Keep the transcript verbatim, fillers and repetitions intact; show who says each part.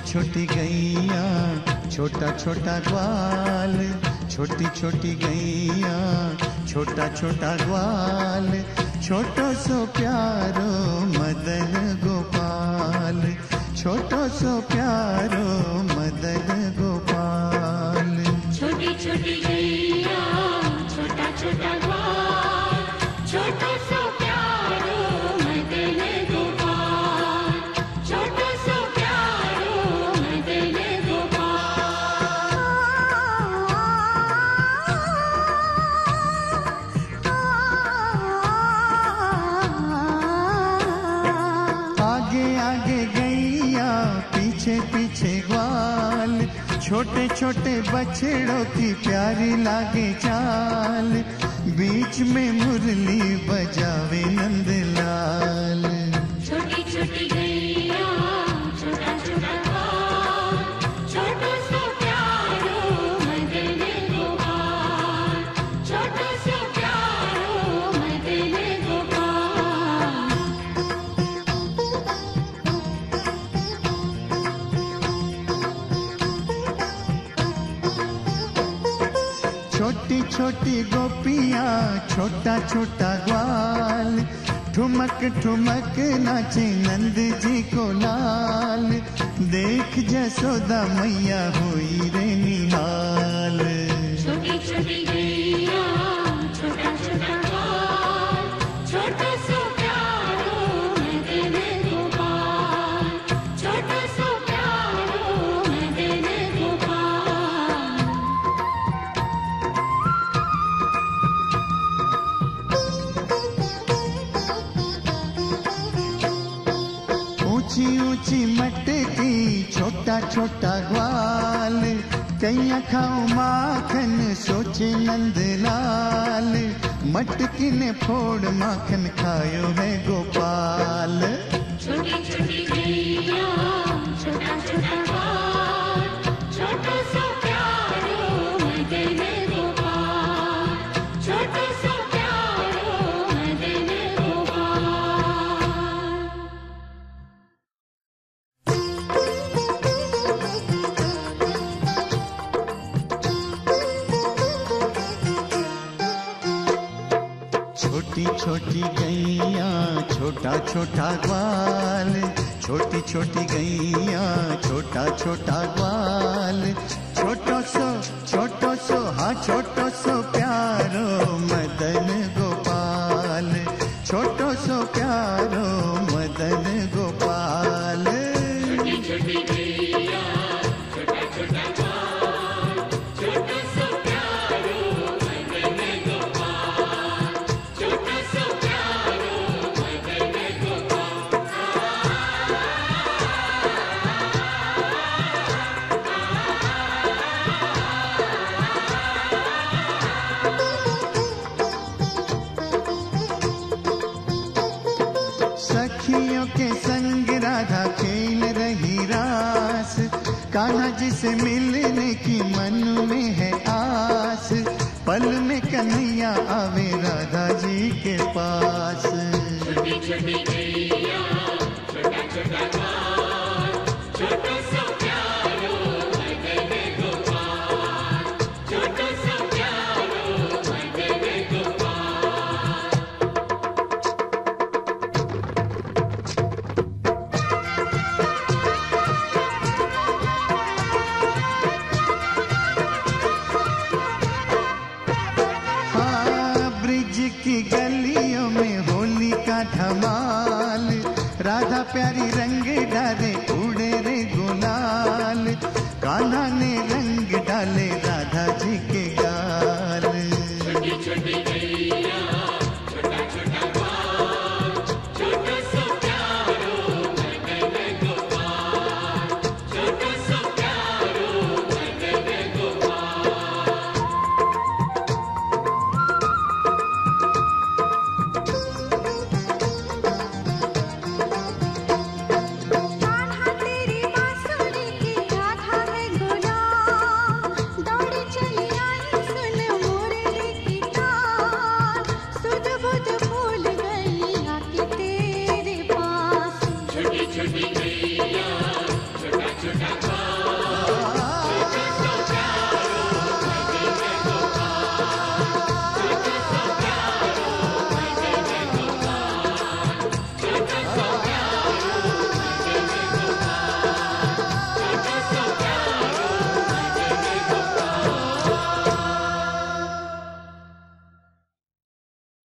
Speaker 1: छोटी गैया छोटा छोटा ग्वाल, छोटी छोटी गैया छोटा छोटा ग्वाल, छोटो सो प्यारो मदन गोपाल, छोटो सो प्यारो मदन गोपाल।
Speaker 2: छोटी छोटी गैया छोटा छोटा ग्वाल, छोटो सो प्यारो मदन गोपाल, छोटो सो प्यारो मदन गोपाल।
Speaker 1: आगे आगे गैया पीछे पीछे ग्वाल, छोटे छोटे बछड़ों की प्यारी लागे चाल, बीच में मुरली बजावे नंदलाल।
Speaker 2: छोटी छोटी गैया छोटा छोटा ग्वाल, छोटो सो प्यारो मदन गोपाल, छोटो सो प्यारो मदन गोपाल।
Speaker 1: छोटी छोटी गोपियाँ छोटा छोटा ग्वाल, ठुमक ठुमक नाचे नंद जी को लाल, देख जसोदा मैया हुई रे निहाल।
Speaker 2: छोटी छोटी गैया छोटा छोटा ग्वाल, छोटो सो प्यारो मदन गोपाल, छोटो सो प्यारो मदन गोपाल।
Speaker 1: ऊंची ऊंची मटकी छोटा छोटा ग्वाल, कैया खाओ माखन सोचे नंदलाल, मटकी ने फोड़ माखन खायो है गोपाल।
Speaker 2: छोटी छोटी गैया छोटा छोटा ग्वाल, छोटो सो प्यारो मदन गोपाल, छोटो सो प्यारो मदन गोपाल।
Speaker 1: छोटी छोटी गैया छोटा छोटा ग्वाल, छोटी छोटी गैया छोटा छोटा ग्वाल, छोटो सो छोटो सो हाँ छोटो सो प्यारो मदन गोपाल, छोटो सो प्यारो मदन गोपाल।
Speaker 2: छोटी छोटी गैया छोटा छोटा ग्वाल, छोटो सो प्यारो मदन गोपाल, छोटो सो प्यारो मदन गोपाल।
Speaker 1: सखियों के संग राधा खेल रही रास, कान्हा जी से मिलने की मन में है आस, पल में कन्हैया आवे राधा जी के पास।
Speaker 2: छोटी छोटी गैया छोटा छोटा ग्वाल, छोटो सो प्यारो मदन गोपाल, छोटो सो प्यारो मदन गोपाल।
Speaker 1: हाँ ब्रिज की गलियों में होली का धमाल, राधा प्यारी रंग डाले उड़े रे गुलाल, कान्हा ने रंग डाले राधा जी के गाल।
Speaker 2: छोटी छोटी गैया छोटा छोटा ग्वाल, छोटो सो प्यारो मदन गोपाल, छोटो सो प्यारो मदन गोपाल।
Speaker 3: कान्हा तेरी बांसुरी की गाथा है गुलाम, दौड़ी चली आई सुन मुरली की तान, सुध बुध भूल गई आके तेरे पास।
Speaker 2: छोटी छोटी